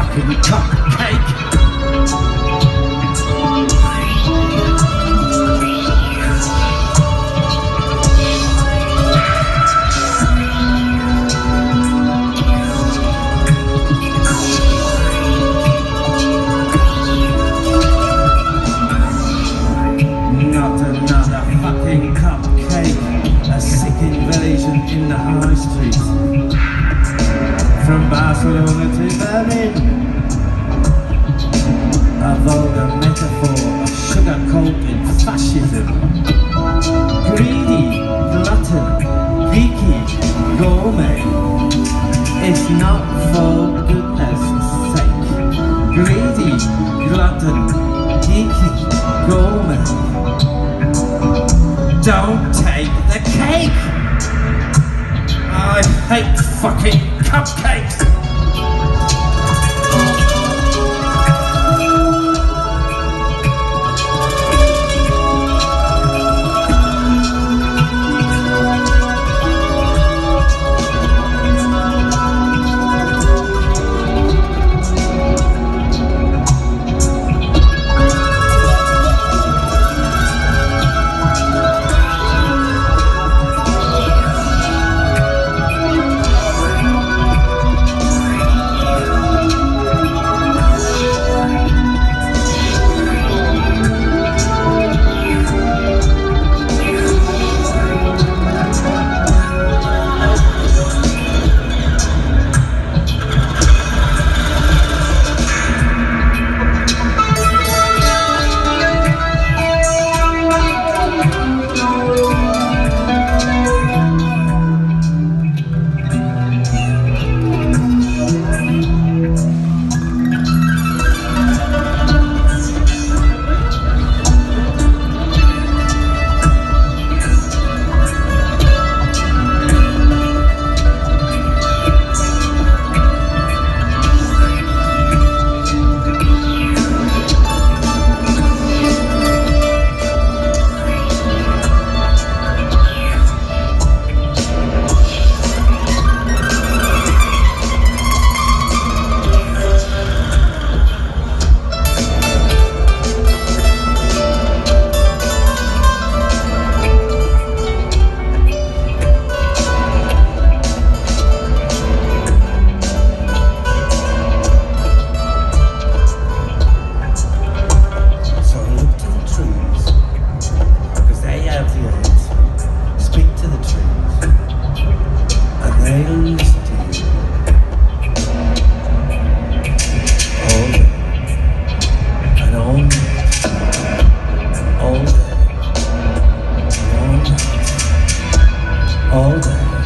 fucking cupcake. Not another fucking cupcake. A sick invasion in the high street. From Barcelona to Berlin. A vulgar metaphor of sugar-coated fascism. Greedy, glutton, geeky, gourmet. It's not for goodness sake. Greedy, glutton, geeky, gourmet. Don't take the cake! I hate fucking cupcakes! All day.